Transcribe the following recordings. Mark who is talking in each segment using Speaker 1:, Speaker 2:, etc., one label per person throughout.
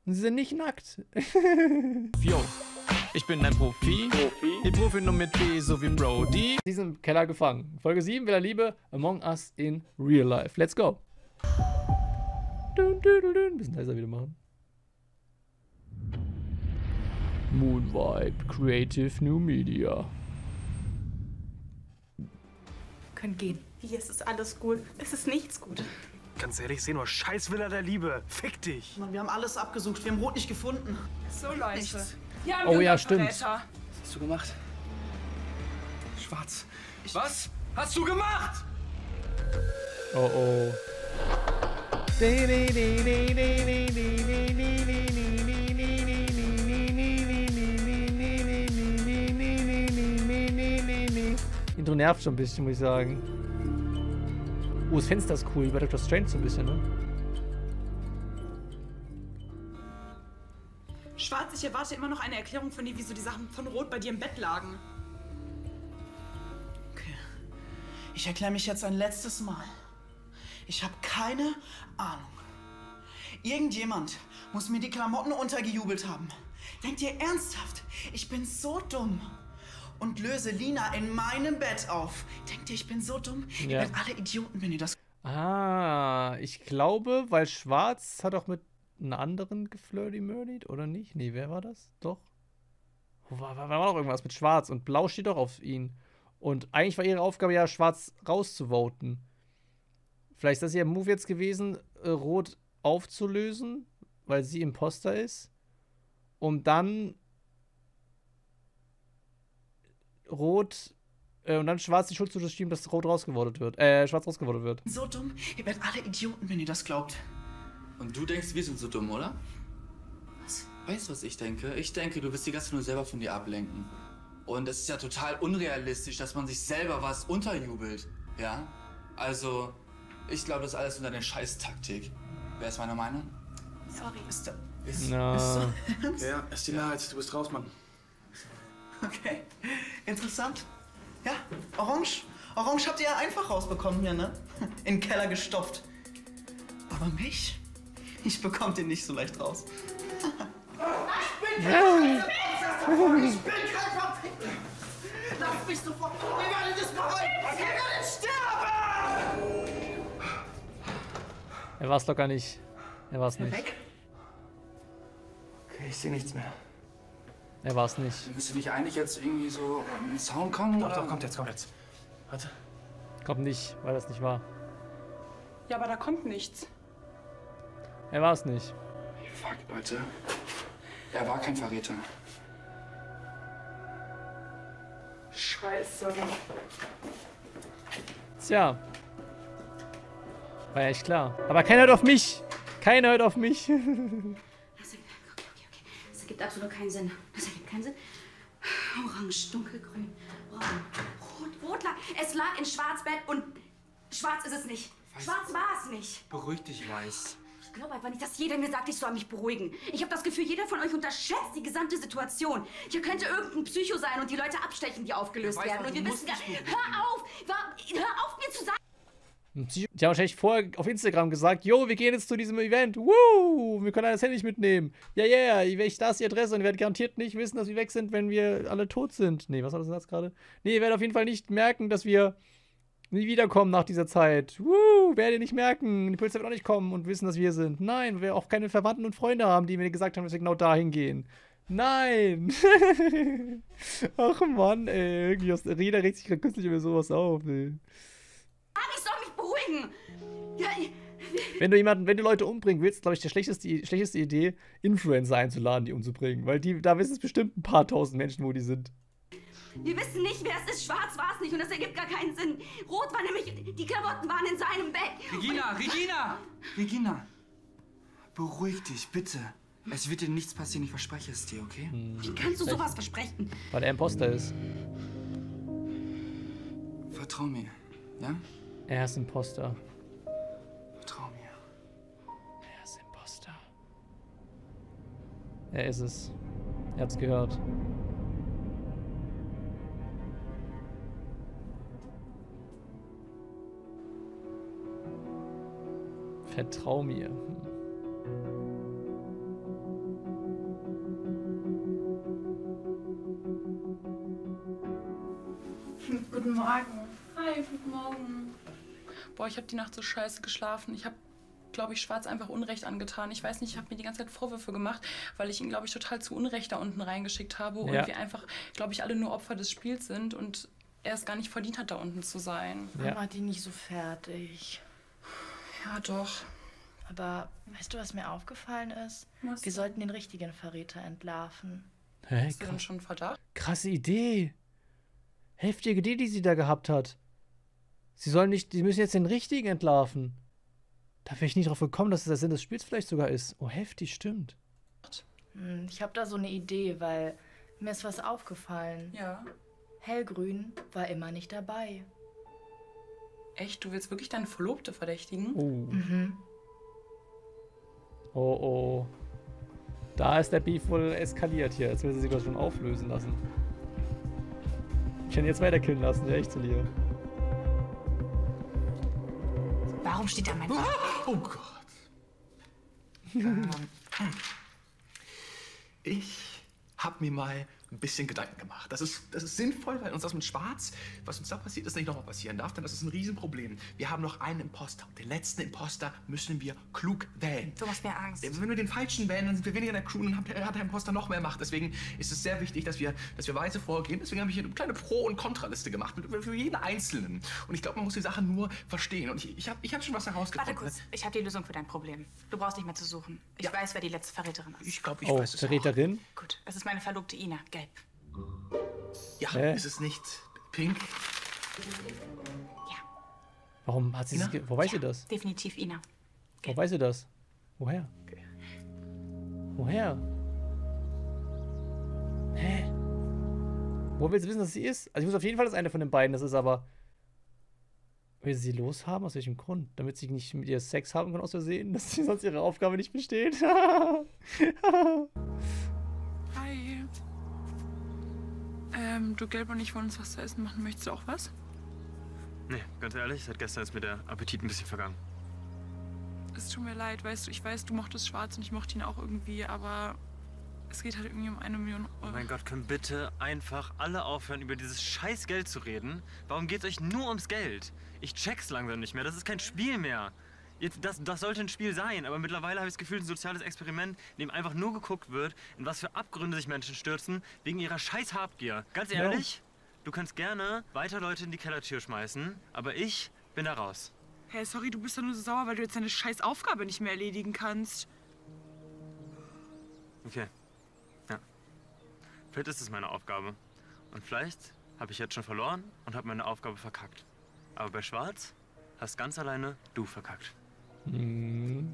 Speaker 1: Sie sind nicht nackt.
Speaker 2: Yo, ich bin ein Profi. Die Profi nur mit B, so wie Brody.
Speaker 1: Sie sind im Keller gefangen. Folge 7, Villa Liebe, Among Us in Real Life. Let's go. Ein bisschen leiser wieder machen. Moonvibe, Creative New Media.
Speaker 3: Können gehen. Hier ist es alles gut. Es ist nichts gut.
Speaker 4: Ganz ehrlich, ich seh nur scheiß Villa der Liebe. Fick dich.
Speaker 5: Mann, wir haben alles abgesucht. Wir haben Rot nicht gefunden.
Speaker 3: So, Leute.
Speaker 5: Nichts.
Speaker 3: Hier haben
Speaker 1: Oh
Speaker 3: wir
Speaker 1: ja,
Speaker 3: unseren
Speaker 1: stimmt.
Speaker 3: Verräter.
Speaker 4: Was hast du gemacht? Schwarz. Was hast du gemacht?
Speaker 1: Oh oh. Intro nervt schon ein bisschen, muss ich sagen. Oh, das Fenster ist cool, wie bei Dr. Strange so ein bisschen, ne?
Speaker 3: Schwarz, ich erwarte immer noch eine Erklärung von dir, wieso die Sachen von Rot bei dir im Bett lagen.
Speaker 5: Okay. Ich erkläre mich jetzt ein letztes Mal. Ich habe keine Ahnung. Irgendjemand muss mir die Klamotten untergejubelt haben. Denkt ihr ernsthaft, ich bin so dumm und löse Lina in meinem Bett auf? Denkt ihr, ich bin so dumm?
Speaker 1: Ja.
Speaker 5: Ihr werdet alle Idioten, wenn ihr das...
Speaker 1: Ah, ich glaube, weil Schwarz hat auch mit einem anderen geflirty-murdied, oder nicht? Nee, wer war das? Doch. War doch irgendwas mit Schwarz und Blau steht doch auf ihn. Und eigentlich war ihre Aufgabe ja, Schwarz rauszuvoten. Vielleicht ist das ihr Move jetzt gewesen, Rot aufzulösen, weil sie Imposter ist. Um dann Rot und dann Schwarz die Schuld zu schieben, dass Rot rausgevotet wird. Schwarz rausgevotet wird.
Speaker 5: So dumm, ihr werdet alle Idioten, wenn ihr das glaubt.
Speaker 6: Und du denkst, wir sind so dumm, oder?
Speaker 5: Was?
Speaker 6: Weißt du, was ich denke? Ich denke, du willst die ganze nur selber von dir ablenken. Und es ist ja total unrealistisch, dass man sich selber was unterjubelt. Ja? Also, ich glaube, das ist alles nur deine Scheißtaktik. Wer ist meiner Meinung?
Speaker 5: Sorry. Ist so
Speaker 1: Na,
Speaker 5: ernst?
Speaker 4: Ja, ist die Mehrheit. Du bist raus, Mann.
Speaker 5: Okay, interessant. Ja, Orange. Orange habt ihr ja einfach rausbekommen hier, ne? In den Keller gestopft. Aber mich? Ich bekommt ihr nicht so leicht raus. Ich bin kein Verfickter! Lasst mich sofort! Ihr werdet es bereuen! Ihr werdet sterben!
Speaker 1: er war es locker nicht. Er war es nicht.
Speaker 5: Weg?
Speaker 4: Okay, ich sehe nichts mehr.
Speaker 1: Er war es nicht.
Speaker 6: Müsste nicht eigentlich jetzt irgendwie so ein Sound kommen?
Speaker 4: Doch,
Speaker 6: oder?
Speaker 4: doch, kommt jetzt, kommt jetzt. Warte.
Speaker 1: Kommt nicht, weil das nicht war.
Speaker 3: Ja, aber da kommt nichts.
Speaker 1: Er war es nicht.
Speaker 6: Fuck, Leute. Er war kein Verräter.
Speaker 3: Scheiße.
Speaker 1: Tja. War ja echt klar. Aber keiner hört auf mich. Keiner hört auf mich.
Speaker 7: Okay. Das ergibt absolut keinen Sinn. Das ergibt keinen Sinn. Orange, dunkelgrün, braun, rot lag. Es lag in Schwarzbett und schwarz ist es nicht. Schwarz war es nicht.
Speaker 6: Beruhig dich, Weiß.
Speaker 7: Ich glaube einfach nicht, dass jeder mir sagt, ich soll mich beruhigen. Ich habe das Gefühl, jeder von euch unterschätzt die gesamte Situation. Hier könnte irgendein Psycho sein und die Leute abstechen, die aufgelöst
Speaker 6: Weiß,
Speaker 7: werden.
Speaker 6: aber
Speaker 7: Und wir
Speaker 6: du
Speaker 7: wissen
Speaker 6: musst
Speaker 7: gar
Speaker 6: dich
Speaker 7: Hör auf, mir zu sagen.
Speaker 1: Die haben wahrscheinlich vorher auf Instagram gesagt, yo, wir gehen jetzt zu diesem Event. Woo, wir können das Handy nicht mitnehmen. Ja, da ist die Adresse und ihr werdet garantiert nicht wissen, dass wir weg sind, wenn wir alle tot sind. Nee, was war das denn jetzt gerade? Nee, ihr werdet auf jeden Fall nicht merken, dass wir nie wiederkommen nach dieser Zeit. Woo, werdet ihr nicht merken. Die Polizei wird auch nicht kommen und wissen, dass wir sind. Nein, weil wir auch keine Verwandten und Freunde haben, die mir gesagt haben, dass wir genau dahin gehen. Nein. Ach Mann, ey. Reda regt sich gerade künstlich über sowas auf, ey.
Speaker 7: Ich soll mich beruhigen. Ja,
Speaker 1: Wenn du Leute umbringen willst, glaube ich, die schlechteste Idee, Influencer einzuladen, die umzubringen. Weil da wissen es bestimmt ein paar tausend Menschen, wo die sind.
Speaker 7: wir wissen nicht, wer es ist. Schwarz war es nicht und das ergibt gar keinen Sinn. Rot war nämlich, die Klamotten waren in seinem Bett.
Speaker 6: Regina! Beruhig dich, bitte. Es wird dir nichts passieren, ich verspreche es dir, okay?
Speaker 7: Wie kannst du sowas versprechen?
Speaker 1: Weil er Imposter ist.
Speaker 6: Vertrau mir, ja?
Speaker 1: Er ist Imposter.
Speaker 6: Vertrau mir.
Speaker 1: Er ist Imposter. Er ist es. Er hat's gehört. Vertrau mir.
Speaker 8: Guten Morgen. Hi, guten Morgen. Boah, ich habe die Nacht so scheiße geschlafen. Ich habe, glaube ich, Schwarz einfach Unrecht angetan. Ich weiß nicht, ich habe mir die ganze Zeit Vorwürfe gemacht, weil ich ihn, glaube ich, total zu Unrecht da unten reingeschickt habe. Und wir einfach, glaube ich, alle nur Opfer des Spiels sind und er es gar nicht verdient hat, da unten zu sein.
Speaker 9: Ja. Mach die nicht so fertig.
Speaker 8: Ja, doch.
Speaker 9: Aber weißt du, was mir aufgefallen ist?
Speaker 8: Was?
Speaker 9: Wir sollten den richtigen Verräter entlarven.
Speaker 1: Hä?
Speaker 8: Hast du denn schon einen Verdacht?
Speaker 1: Krasse Idee. Heftige Idee, die sie da gehabt hat. Sie müssen jetzt den richtigen entlarven. Da wäre ich nicht drauf gekommen, dass es der Sinn des Spiels vielleicht sogar ist. Oh, heftig, stimmt.
Speaker 9: Ich habe da so eine Idee, weil mir ist was aufgefallen.
Speaker 8: Ja.
Speaker 9: Hellgrün war immer nicht dabei.
Speaker 8: Echt? Du willst wirklich deine Verlobte verdächtigen?
Speaker 1: Oh.
Speaker 9: Mhm.
Speaker 1: Oh, oh. Da ist der Beef wohl eskaliert hier. Jetzt will sie sich was schon auflösen lassen. Ich kann ihn jetzt weiterkillen lassen, ja, echt zu dir.
Speaker 3: Warum steht da mein Mann?
Speaker 6: Oh Gott. Ich habe mir mal ein bisschen Gedanken gemacht. Das ist sinnvoll, weil uns das mit Schwarz, was uns da passiert ist, nicht nochmal passieren darf, denn das ist ein Riesenproblem. Wir haben noch einen Imposter. Den letzten Imposter müssen wir klug wählen.
Speaker 3: Du machst mir Angst.
Speaker 6: Wenn wir den falschen wählen, dann sind wir weniger in der Crew und dann hat der Imposter noch mehr Macht. Deswegen ist es sehr wichtig, dass wir weise vorgehen. Deswegen habe ich hier eine kleine Pro- und Kontraliste gemacht für jeden Einzelnen. Und ich glaube, man muss die Sache nur verstehen. Und ich hab schon was herausgefunden.
Speaker 3: Warte kurz, ich habe die Lösung für dein Problem. Du brauchst nicht mehr zu suchen. Ich weiß, wer die letzte Verräterin ist.
Speaker 6: Ich glaube, ich
Speaker 1: Oh,
Speaker 6: weiß es
Speaker 1: Verräterin?
Speaker 3: Gut, es ist meine Verlobte Ina, gelb.
Speaker 6: Ja, ist es nicht pink?
Speaker 3: Ja.
Speaker 1: Warum hat sie das? Wo weiß sie das?
Speaker 3: Definitiv Ina.
Speaker 1: Wo weiß sie das? Woher?
Speaker 6: Okay.
Speaker 1: Woher? Hä? Wo will sie wissen, dass sie ist? Also ich muss auf jeden Fall, dass eine von den beiden das ist, aber will sie loshaben? Aus welchem Grund? Damit sie nicht mit ihr Sex haben kann aus Versehen? Dass sie sonst ihre Aufgabe nicht besteht?
Speaker 8: Hi. Du Gelb und ich wollen uns was zu essen machen. Möchtest du auch was?
Speaker 2: Nee, ganz ehrlich, seit gestern ist mir der Appetit ein bisschen vergangen.
Speaker 8: Es tut mir leid, weißt du, ich weiß, du mochtest Schwarz und ich mochte ihn auch irgendwie, aber es geht halt irgendwie um 1 Million Euro.
Speaker 2: Oh mein Gott, können bitte einfach alle aufhören, über dieses scheiß Geld zu reden? Warum geht's euch nur ums Geld? Ich check's langsam nicht mehr, das ist kein Spiel mehr. Das sollte ein Spiel sein, aber mittlerweile habe ich das Gefühl, ein soziales Experiment, in dem einfach nur geguckt wird, in was für Abgründe sich Menschen stürzen, wegen ihrer scheiß Habgier. Ganz ehrlich, du kannst gerne weiter Leute in die Kellertür schmeißen, aber ich bin da raus.
Speaker 8: Hey, sorry, du bist doch nur so sauer, weil du jetzt deine scheiß Aufgabe nicht mehr erledigen kannst.
Speaker 2: Okay. Ja. Vielleicht ist es meine Aufgabe. Und vielleicht habe ich jetzt schon verloren und habe meine Aufgabe verkackt. Aber bei Schwarz hast ganz alleine du verkackt.
Speaker 1: Hm.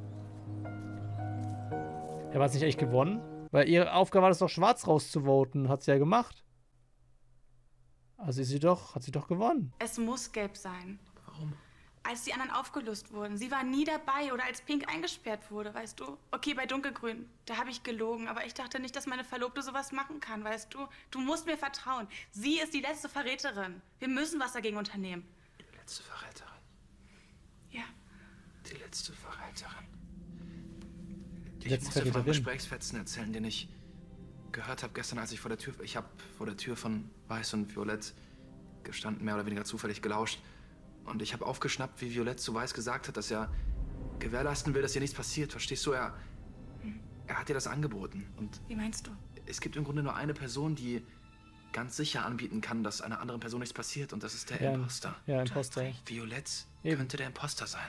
Speaker 1: Ja, war es nicht echt gewonnen? Weil ihre Aufgabe war es doch, Schwarz rauszuvoten. Hat sie ja gemacht. Also hat sie doch gewonnen.
Speaker 3: Es muss gelb sein.
Speaker 6: Warum?
Speaker 3: Als die anderen aufgelöst wurden. Sie war nie dabei oder als Pink eingesperrt wurde, weißt du? Okay, bei Dunkelgrün, da habe ich gelogen. Aber ich dachte nicht, dass meine Verlobte sowas machen kann, weißt du? Du musst mir vertrauen. Sie ist die letzte Verräterin. Wir müssen was dagegen unternehmen.
Speaker 6: Die letzte Verräterin.
Speaker 3: Ja.
Speaker 6: Die letzte Verräterin.
Speaker 1: Die
Speaker 6: Ich
Speaker 1: letzte
Speaker 6: muss dir von
Speaker 1: Verräterin.
Speaker 6: Gesprächsfetzen erzählen, den ich gehört habe gestern, als ich vor der Tür von Weiß und Violett gestanden, mehr oder weniger zufällig gelauscht. Und ich habe aufgeschnappt, wie Violett zu Weiß gesagt hat, dass er gewährleisten will, dass ihr nichts passiert. Verstehst du? Er hat dir das angeboten. Und
Speaker 3: Wie meinst du?
Speaker 6: es gibt im Grunde nur eine Person, die ganz sicher anbieten kann, dass einer anderen Person nichts passiert. Und das ist der Imposter.
Speaker 1: Ja, Imposter.
Speaker 6: Violett
Speaker 1: Eben.
Speaker 6: könnte der Imposter sein.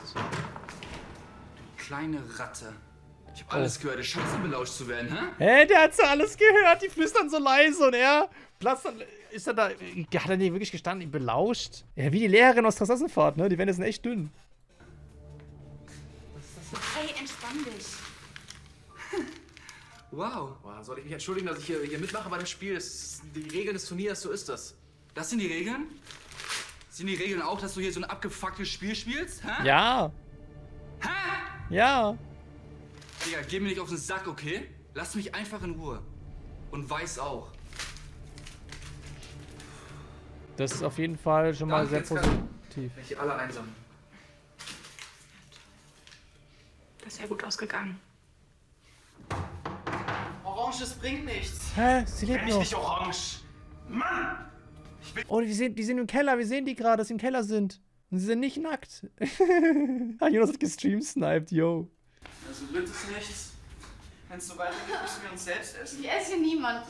Speaker 6: Kleine Ratte. Ich habe alles gehört, es ist scheiße, belauscht zu werden, hä?
Speaker 1: Hä, der hat so alles gehört. Die flüstern so leise und er platzt dann. Ist er da. Hat er nicht wirklich gestanden, ihn belauscht? Ja, wie die Lehrerin aus Trasassenfahrt, ne? Die Wände sind echt dünn.
Speaker 3: Hey, entspann dich.
Speaker 6: Wow. Soll ich mich entschuldigen, dass ich hier mitmache bei dem Spiel? Das ist die Regeln des Turniers, so ist das. Das sind die Regeln? Sind die Regeln auch, dass du hier so ein abgefucktes Spiel spielst? Hä?
Speaker 1: Ja.
Speaker 6: Hä?
Speaker 1: Ja.
Speaker 6: Digga, geh mir nicht auf den Sack, okay? Lass mich einfach in Ruhe. Und Weiß auch.
Speaker 1: Das ist auf jeden Fall schon mal sehr positiv.
Speaker 6: Welche alle einsam.
Speaker 3: Das ist ja gut ausgegangen.
Speaker 5: Orange, das bringt nichts.
Speaker 1: Hä? Sie lebt
Speaker 4: Nenn mich
Speaker 1: noch.
Speaker 4: nicht orange. Mann!
Speaker 1: Oh, die sind im Keller. Wir sehen die gerade, dass sie im Keller sind. Und sie sind nicht nackt. Jonas hat gestreamsniped, yo.
Speaker 5: Also wird es nichts. Wenn es so weitergeht, müssen wir uns selbst essen.
Speaker 9: Ich esse hier niemanden.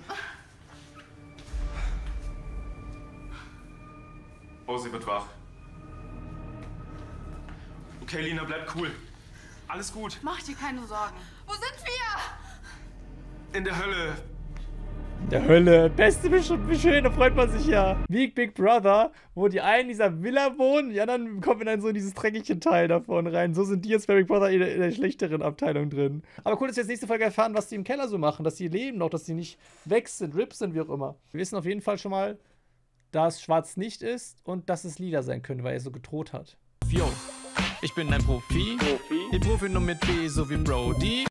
Speaker 10: Oh, sie wird wach. Okay, Lina, bleib cool. Alles gut.
Speaker 9: Mach dir keine Sorgen. Wo sind wir?
Speaker 10: In der Hölle.
Speaker 1: In der Hölle. Beste Beschön, da freut man sich ja. Wie Big Brother, wo die einen in dieser Villa wohnen, die anderen kommen dann so in dieses dreckige Teil da vorne rein. So sind die jetzt bei Big Brother in der schlechteren Abteilung drin. Aber cool, dass wir jetzt nächste Folge erfahren, was die im Keller so machen. Dass die leben noch, dass die nicht weg sind, RIP sind, wie auch immer. Wir wissen auf jeden Fall schon mal, dass Schwarz nicht ist und dass es Lila sein könnte, weil er so gedroht hat.
Speaker 11: Yo, ich bin ein Profi. Die Profi nur mit B, so wie Brody.